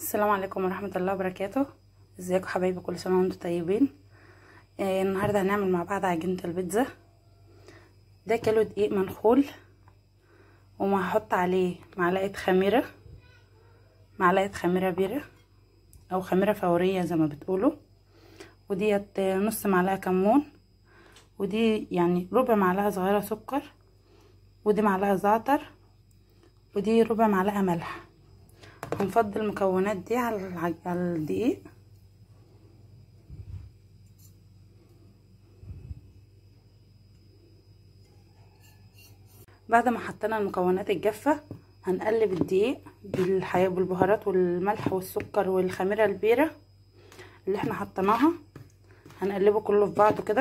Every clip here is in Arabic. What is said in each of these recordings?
السلام عليكم ورحمة الله وبركاته. ازيكم حبايبي؟ كل سنة وانتم طيبين. النهاردة هنعمل مع بعض عجينة البيتزا. ده كيلو دقيق منخول، وهحط عليه معلقة خميرة بيرة او خميرة فورية زي ما بتقولوا، وديت نص معلقة كمون، ودي يعني ربع معلقة صغيرة سكر، ودي معلقة زعتر، ودي ربع معلقة ملح. هنفضي المكونات دي على الدقيق. بعد ما حطينا المكونات الجافة هنقلب الدقيق بالبهارات والملح والسكر والخميرة البيرة اللي احنا حطيناها، هنقلبه كله في بعضه كده.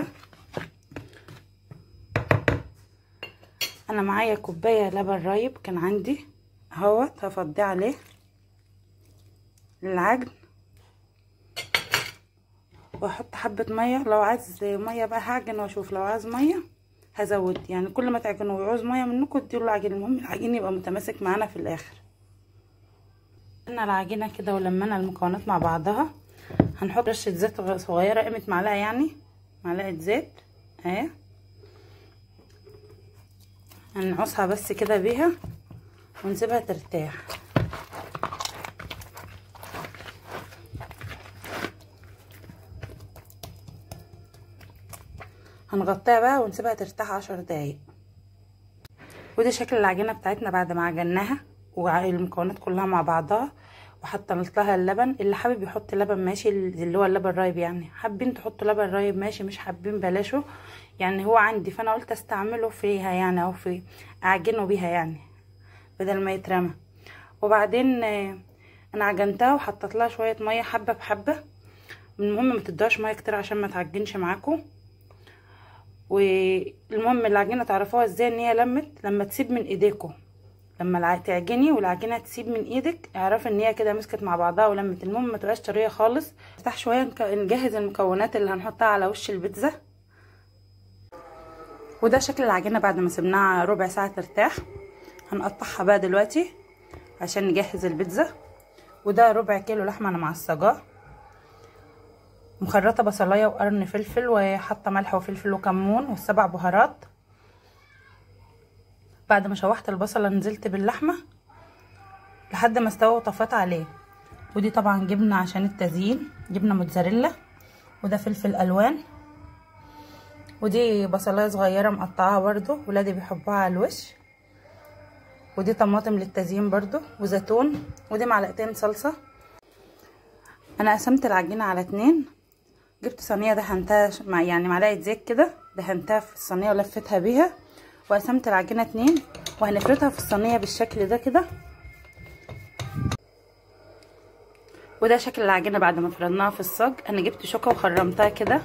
انا معايا كوباية لبن رايب كان عندي اهوت، هفضيه عليه العجن، واحط حبة مية. لو عايز مية بقى هعجن واشوف، لو عايز مية هزود، يعني كل ما تعجنوا ويعوز مية منكم اديله العجين، المهم العجين يبقى متماسك معانا في الاخر. قلنا العجينة كده ولمنا المكونات مع بعضها، هنحط رشة زيت صغيرة، قيمة معلقة، يعني معلقة زيت اهي، هنعصها بس كده بيها ونسيبها ترتاح. هنغطيها بقى ونسيبها ترتاح 10 دقايق. ودي شكل العجينه بتاعتنا بعد ما عجناها والمكونات كلها مع بعضها، وحطيت لها اللبن. اللي حابب يحط لبن ماشي، اللي هو اللبن رايب، يعني حابين تحطوا لبن رايب ماشي، مش حابين بلاشه، يعني هو عندي فانا قلت استعمله فيها يعني، او في اعجنه بيها يعني بدل ما يترمى. وبعدين انا عجنتها وحطيت لها شويه ميه حبه بحبه، المهم ما تدوهاش ميه كتير عشان ما تعجنش معاكم. والمهم العجينه تعرفوها ازاي ان هي لما تسيب من ايديكم، لما تعجني والعجينه تسيب من ايدك اعرفي ان هي كده مسكت مع بعضها ولمت. المهم ما تبقاش طريه خالص. نفتح شويه نجهز المكونات اللي هنحطها على وش البيتزا. وده شكل العجينه بعد ما سيبناها ربع ساعه ترتاح. هنقطعها بقى دلوقتي عشان نجهز البيتزا. وده ربع كيلو لحمه انا معصجاه، مخرطه بصلايه وقرن فلفل، وحاطه ملح وفلفل وكمون و7 بهارات. بعد ما شوحت البصله نزلت باللحمه لحد ما استوى وطفيت عليه. ودي طبعا جبنه عشان التزيين، جبنه موتزاريلا، وده فلفل الوان، ودي بصلايه صغيره مقطعاها برضو ولادي بيحبوها على الوش، ودي طماطم للتزيين برضو، وزيتون، ودي معلقتين صلصه. انا قسمت العجينه على 2، جبت صينيه دهنتها يعني معلقه زيت كده، دهنتها في الصينيه ولفتها بيها، وقسمت العجينه 2 وهنفردها في الصينيه بالشكل ده كده. وده شكل العجينه بعد ما فردناها في الصاج. انا جبت شوكه وخرمتها كده.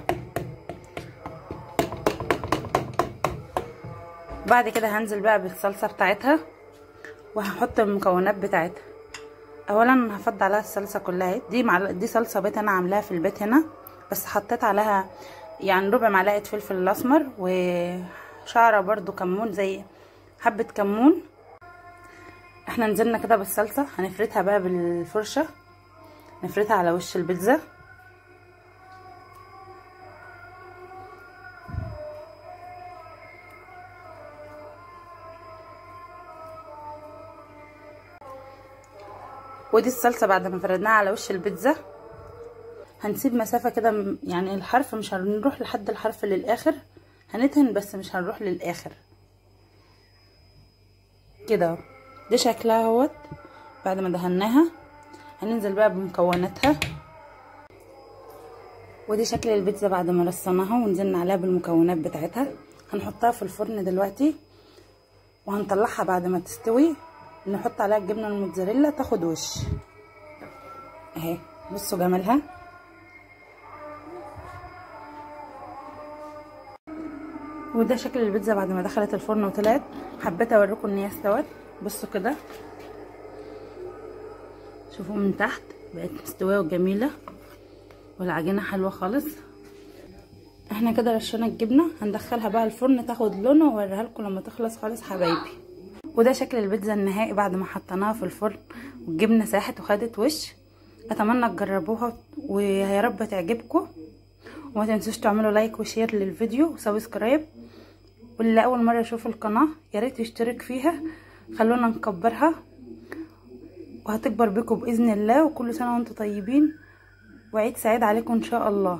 بعد كده هنزل بقى بالصلصه بتاعتها وهحط المكونات بتاعتها. اولا هفضي عليها الصلصه كلها. دي صلصه بيت انا عاملاها في البيت هنا، بس حطيت عليها يعني ربع معلقه فلفل الاسمر وشعره برضو كمون، زي حبه كمون. احنا نزلنا كده بالصلصه، هنفردها بقى بالفرشه، نفردها على وش البيتزا. ودي الصلصه بعد ما فردناها على وش البيتزا. هنسيب مسافه كده، يعني الحرف مش هنروح لحد الحرف للاخر، هندهن بس مش هنروح للاخر كده. دي شكلها اهوت بعد ما دهناها. هننزل بقى بمكوناتها. ودي شكل البيتزا بعد ما رصناها ونزلنا عليها بالمكونات بتاعتها. هنحطها في الفرن دلوقتي وهنطلعها بعد ما تستوي، نحط عليها الجبنه الموتزاريلا تاخد وش اهي. بصوا جمالها. وده شكل البيتزا بعد ما دخلت الفرن وطلعت. حبيت اوريكم ان هي استوت. بصوا كده، شوفوا من تحت بقت مستويه وجميله، والعجينه حلوه خالص. احنا كده رشينا الجبنه، هندخلها بقى الفرن تاخد لون واوريها لكم لما تخلص خالص حبايبي. وده شكل البيتزا النهائي بعد ما حطيناها في الفرن والجبنه ساحت وخدت وش. اتمنى تجربوها ويا رب تعجبكم، وما تنسوش تعملوا لايك وشير للفيديو وسبسكرايب، واللي اول مره يشوف القناه يا ريت يشترك فيها، خلونا نكبرها وهتكبر بكم باذن الله. وكل سنه وانتم طيبين وعيد سعيد عليكم ان شاء الله.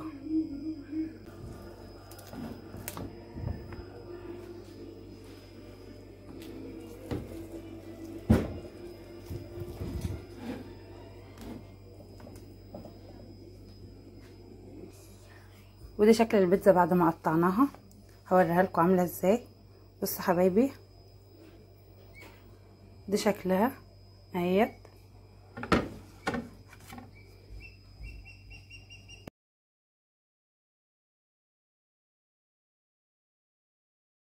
ودي شكل البيتزا بعد ما قطعناها، هوريها لكم عامله ازاي. بصوا حبايبي، دي شكلها اهي.